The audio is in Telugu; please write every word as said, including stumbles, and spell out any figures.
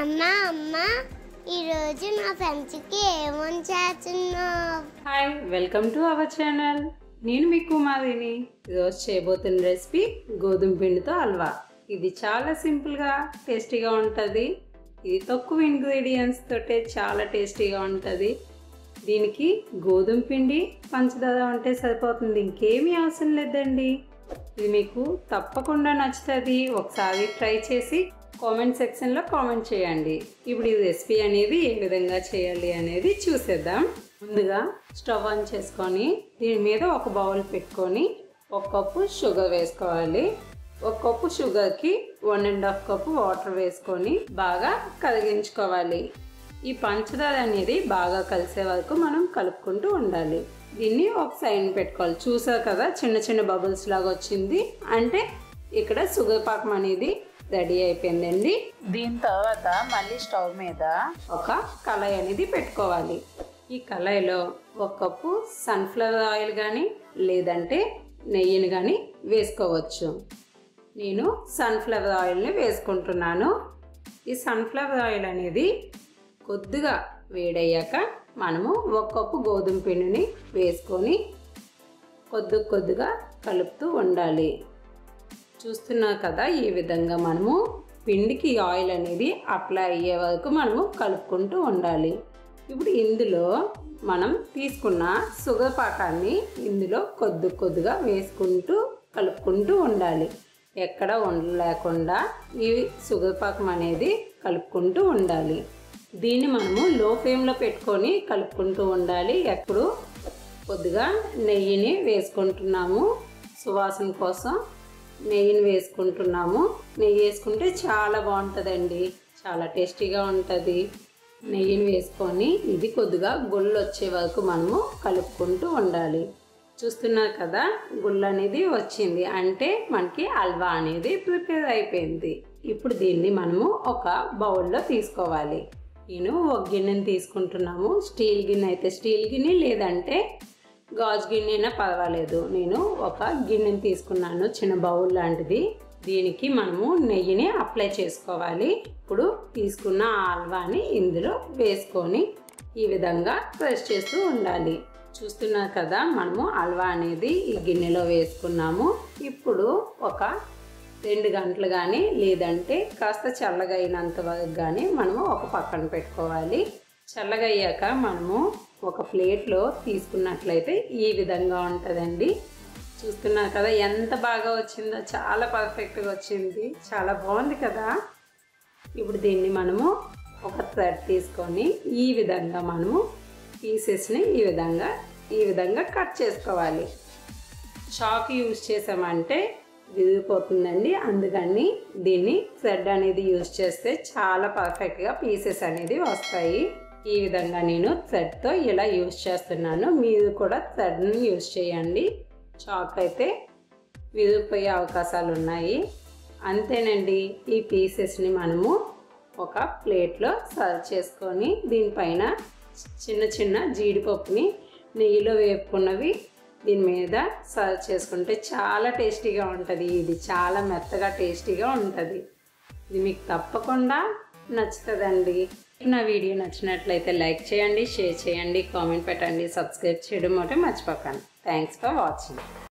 అమ్మా అమ్మా ఈరోజు నా ఫ్రెండ్స్కి ఏమని చేస్తున్నావు? Hi, welcome to our channel. నేను మీ కుమారిని. ఈరోజు చేయబోతున్న రెసిపీ గోధుమ పిండితో హల్వా. ఇది చాలా సింపుల్గా టేస్టీగా ఉంటుంది. ఇది తక్కువ ఇంగ్రీడియంట్స్ తోటే చాలా టేస్టీగా ఉంటుంది. దీనికి గోధుమ పిండి పంచదార ఉంటే సరిపోతుంది, ఇంకేమీ అవసరం లేదండి. ఇది మీకు తప్పకుండా నచ్చుతుంది. ఒకసారి ట్రై చేసి కామెంట్ సెక్షన్లో కామెంట్ చేయండి. ఇప్పుడు ఈ రెసిపీ అనేది ఏ విధంగా చేయాలి అనేది చూసేద్దాం. ముందుగా స్టవ్ ఆన్ చేసుకొని దీని మీద ఒక బౌల్ పెట్టుకొని ఒక కప్పు షుగర్ వేసుకోవాలి. ఒక కప్పు షుగర్కి one and half cup water వేసుకొని బాగా కరిగించుకోవాలి. ఈ పంచదార అనేది బాగా కలిసే వరకు మనం కలుపుకుంటూ ఉండాలి. దీన్ని ఒక సైడ్ పెట్టుకోవాలి. చూసారు కదా, చిన్న చిన్న బబుల్స్ లాగా వచ్చింది అంటే ఇక్కడ షుగర్ పాకం అనేది రెడీ అయిపోయిందండి. దీని తర్వాత మళ్ళీ స్టవ్ మీద ఒక కళాయి అనేది పెట్టుకోవాలి. ఈ కళాయిలో ఒక కప్పు సన్ఫ్లవర్ ఆయిల్ కానీ లేదంటే నెయ్యిని కానీ వేసుకోవచ్చు. నేను సన్ఫ్లవర్ ఆయిల్ని వేసుకుంటున్నాను. ఈ సన్ఫ్లవర్ ఆయిల్ అనేది కొద్దిగా వేడయ్యాక మనము ఒక కప్పు గోధుమ పిండిని వేసుకొని కొద్ది కొద్దిగా కలుపుతూ ఉండాలి. చూస్తున్నారు కదా, ఈ విధంగా మనము పిండికి ఆయిల్ అనేది అప్లై అయ్యే వరకు మనము కలుపుకుంటూ ఉండాలి. ఇప్పుడు ఇందులో మనం తీసుకున్న షుగర్ పాకాన్ని ఇందులో కొద్ది కొద్దిగా వేసుకుంటూ కలుపుకుంటూ ఉండాలి. ఎక్కడ ఉండలేకుండా ఈ షుగర్ పాకం అనేది కలుపుకుంటూ ఉండాలి. దీన్ని మనము లో ఫ్లేమ్లో పెట్టుకొని కలుపుకుంటూ ఉండాలి. ఎప్పుడు కొద్దిగా నెయ్యిని వేసుకుంటున్నాము, సువాసన కోసం నెయ్యిని వేసుకుంటున్నాము. నెయ్యి వేసుకుంటే చాలా బాగుంటుందండి, చాలా టేస్టీగా ఉంటుంది. నెయ్యిని వేసుకొని ఇది కొద్దిగా గుళ్ళు వచ్చే వరకు మనము కలుపుకుంటూ ఉండాలి. చూస్తున్నారు కదా, గుళ్ళు అనేది వచ్చింది అంటే మనకి హల్వా అనేది ప్రిపేర్ అయిపోయింది. ఇప్పుడు దీన్ని మనము ఒక బౌల్లో తీసుకోవాలి. నేను ఒక గిన్నెని తీసుకుంటున్నాము. స్టీల్ గిన్నె అయితే స్టీల్ గిన్నె, లేదంటే గాజు గిన్నె అయినా పర్వాలేదు. నేను ఒక గిన్నెని తీసుకున్నాను, చిన్న బౌల్ లాంటిది. దీనికి మనము నెయ్యిని అప్లై చేసుకోవాలి. ఇప్పుడు తీసుకున్న హల్వాని ఇందులో వేసుకొని ఈ విధంగా ప్రెస్ చేస్తూ ఉండాలి. చూస్తున్నారు కదా, మనము హల్వా అనేది ఈ గిన్నెలో వేసుకున్నాము. ఇప్పుడు ఒక రెండు గంటలు కానీ లేదంటే కాస్త చల్లగా అయినంత వరకు కానీ మనము ఒక పక్కన పెట్టుకోవాలి. చల్లగా అయ్యాక మనము ఒక ప్లేట్లో తీసుకున్నట్లయితే ఈ విధంగా ఉంటుందండి. చూస్తున్నారు కదా ఎంత బాగా వచ్చిందో, చాలా పర్ఫెక్ట్గా వచ్చింది, చాలా బాగుంది కదా. ఇప్పుడు దీన్ని మనము ఒక థ్రెడ్ తీసుకొని ఈ విధంగా మనము పీసెస్ని ఈ విధంగా ఈ విధంగా కట్ చేసుకోవాలి. చాక్ యూజ్ చేసామంటే విరిగిపోతుందండి, అందుకని దీన్ని థ్రెడ్ అనేది యూజ్ చేస్తే చాలా పర్ఫెక్ట్గా పీసెస్ అనేది వస్తాయి. ఈ విధంగా నేను థ్రెడ్తో ఇలా యూజ్ చేస్తున్నాను. మీరు కూడా థ్రెడ్ని యూజ్ చేయండి. చాక్ అయితే విరిగిపోయే అవకాశాలు ఉన్నాయి. అంతేనండి, ఈ పీసెస్ని మనము ఒక ప్లేట్లో సర్వ్ చేసుకొని దీనిపైన చిన్న చిన్న జీడిపప్పుని నెయ్యిలో వేపుకున్నవి దీని మీద సర్వ్ చేసుకుంటే చాలా టేస్టీగా ఉంటుంది. ఇది చాలా మెత్తగా టేస్టీగా ఉంటుంది. ఇది మీకు తప్పకుండా నచ్చుతుందండి. నా వీడియో నచ్చినట్లయితే లైక్ చేయండి, షేర్ చేయండి, కామెంట్ పెట్టండి, సబ్స్క్రైబ్ చేయడం ఒకటి మర్చిపోకండి. Thanks for watching.